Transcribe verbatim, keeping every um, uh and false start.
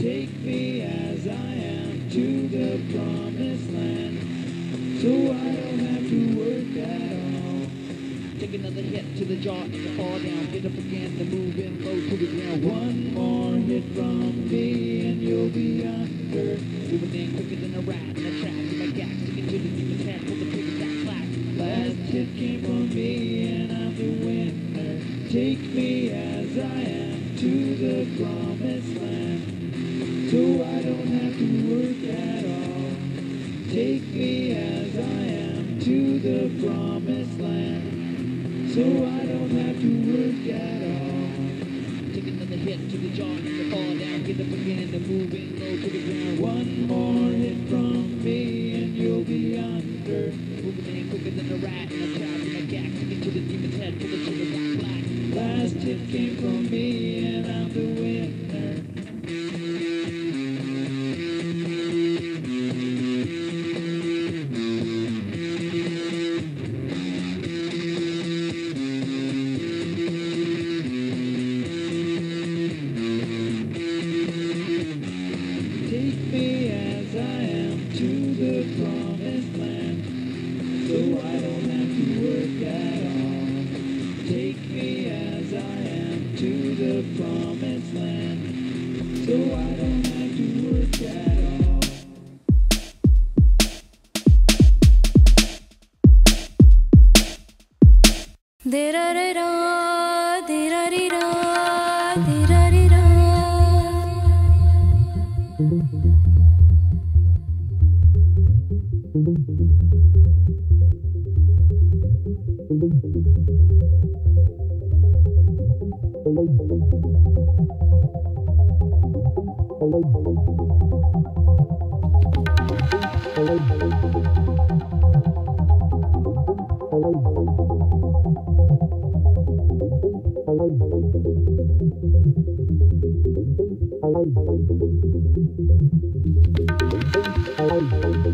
Take me as I am to the promised land, so I don't have to work at all. Take another hit to the jaw and you fall down. Get up again to move in low to the ground. One more hit from me and you'll be under. Moving in quicker than a rat in a trap. With my gas sticking to the demon's head. Pull the trigger back flat. Last hit came from me and I'm the winner. Take me as I am to the promised land, so I don't have to work at all. Take me as I am to the promised land, so I don't have to work at all. Take another hit to the jaw and you fall down. Get up again and move in low to the ground. One more hit from me and you'll be under. Moving in quicker than a rat in a trap. With my gas sticking to the demon's head. Pull the trigger back flat. Last hit came from me and I'm the winner. Take me as I am to the promised land, so I don't have to work at all. Take me as I am to the promised land, so I don't have to work at all. Dira-dira, dira-dira, dira-dira. Hello.